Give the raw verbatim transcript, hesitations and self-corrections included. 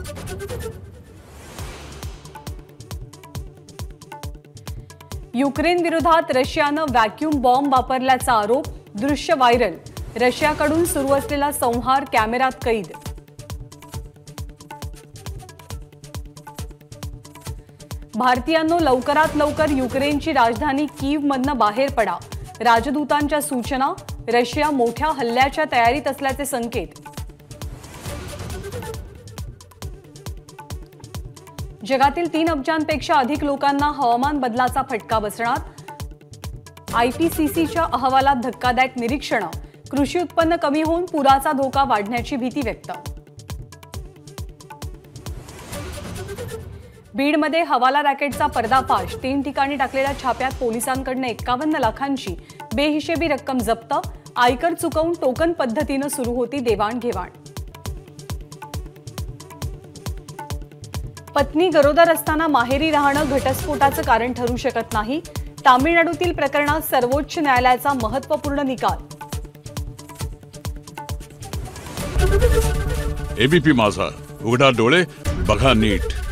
Ukraine विरोधात रशियानं vacuum bomb वापरल्याचा आरोप, दृश्य व्हायरल. रशियाकडून सुरू असलेला संहार कॅमेऱ्यात कैद. भारतीयांनो, लवकरात लवकर युक्रेनची राजधानी कीव्हमधनं बाहेर पडा. राजदूतांच्या सूचना. रशिया मोठ्या हल्ल्याच्या तयारीत असल्याचे संकेत. जगातील तीन अब्जांपेक्षा अधिक लोकांना हवामान बदलाचा फटका बसणार. आयपीसीसीच्या अहवालात धक्कादायक निरीक्षणं. कृषी उत्पन्न कमी होऊन पुराचा धोका वाढण्याची भीती व्यक्त. बीडमध्ये हवाला रॅकेटचा पर्दाफाश. तीन ठिकाणी टाकलेल्या छाप्यात पोलिसांकडून एक्कावन्न लाखांची बेहिशेबी रक्कम जप्त. आयकर चुकवून टोकन पद्धतीनं सुरू होती देवाणघेवाण. पत्नी गरोदर असताना माहेरी राहणं घटस्फोटाचं कारण ठरू शकत नाही. तामिळनाडूतील प्रकरणात सर्वोच्च न्यायालयाचा महत्त्वपूर्ण निकाल. एबीपी माझा, उघडा डोळे बघा नीट.